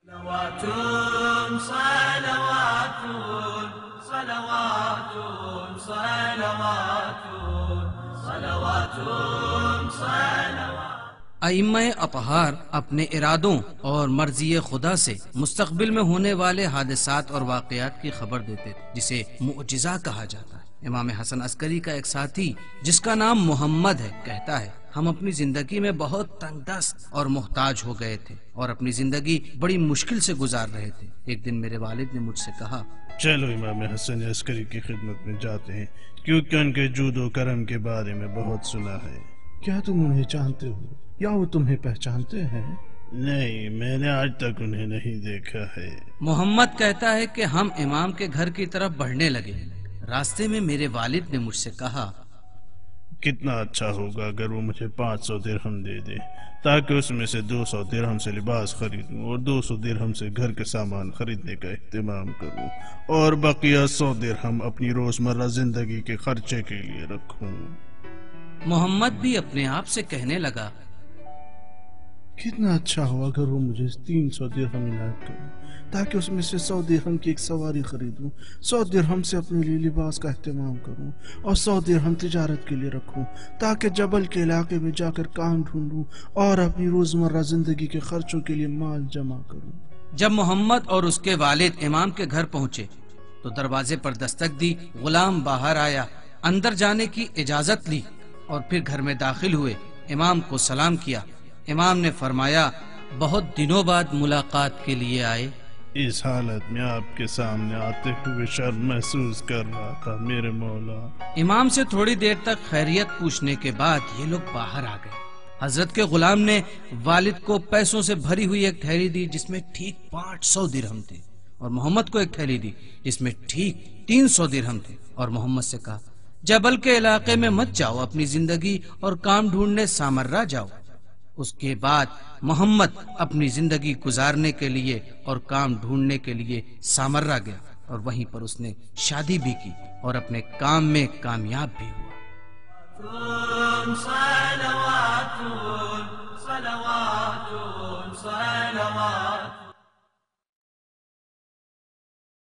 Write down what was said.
صلوات صلوات صلوات صلوات صلوات صلوات۔ ائمہ اطہار اپنے ارادوں اور مرضی خدا سے مستقبل میں ہونے والے حادثات اور واقعات کی خبر دیتے تھے، جسے معجزہ کہا جاتا ہے۔ امام حسن عسکری کا ایک ساتھی جس کا نام محمد ہے کہتا ہے، ہم اپنی زندگی میں بہت تنگ دست اور محتاج ہو گئے تھے اور اپنی زندگی بڑی مشکل سے گزار رہے تھے۔ ایک دن میرے والد نے مجھ سے کہا، چلو امام حسن عسکری کی خدمت میں جاتے ہیں، کیونکہ ان کے جود و کرم کے بارے میں بہت سنا ہے۔ کیا تم انہیں جانتے ہو یا وہ تمہیں پہچانتے ہیں؟ نہیں، میں نے آج تک انہیں نہیں دیکھا ہے۔ محمد کہتا ہے کہ ہم امام کے گھر کی طرف بڑھنے لگے۔ راستے میں میرے والد نے مجھ سے کہا، کتنا اچھا ہوگا اگر وہ مجھے 500 درہم دے دے، تاکہ اس میں سے 200 درہم سے لباس خریدوں اور 200 درہم سے گھر کے سامان خریدنے کا اہتمام کروں، اور بقیہ 100 درہم اپنی روزمرہ زندگی کے خرچے کے لیے رکھوں۔ محمد بھی اپنے آپ سے کہنے لگا، کتنا اچھا ہوا اگر وہ مجھے 300 درہم عنایت کریں، تاکہ اس میں سے 100 درہم کی ایک سواری خریدوں، 100 درہم سے اپنے لیے لباس کا اہتمام کروں، اور 100 درہم تجارت کے لیے رکھوں، تاکہ جبل کے علاقے میں جا کر کام ڈھونڈوں اور اپنی روزمرہ زندگی کے خرچوں کے لیے مال جمع کروں۔ جب محمد اور اس کے والد امام کے گھر پہنچے تو دروازے پر دستک دی، غلام باہر آیا، اندر جانے کی اجازت لی اور پھر گھر میں داخل ہوئے، امام کو سلام کیا۔ امام نے فرمایا، بہت دنوں بعد ملاقات کے لیے آئے۔ اس حالت میں آپ کے سامنے آتے ہوئے شرم محسوس کر رہا تھا میرے مولا۔ امام سے تھوڑی دیر تک خیریت پوچھنے کے بعد یہ لوگ باہر آ گئے۔ حضرت کے غلام نے والد کو پیسوں سے بھری ہوئی ایک تھیلی دی جس میں ٹھیک 500 درہم تھے، اور محمد کو ایک تھیلی دی جس میں ٹھیک 300 درہم تھے، اور محمد سے کہا، جبل کے علاقے میں مت جاؤ، اپنی زندگی اور کام ڈھونڈنے سامرا جاؤ۔ اس کے بعد محمد اپنی زندگی گزارنے کے لیے اور کام ڈھونڈنے کے لیے سامرا گیا، اور وہیں پر اس نے شادی بھی کی اور اپنے کام میں کامیاب بھی ہوا۔ صلوات صلوات صلوات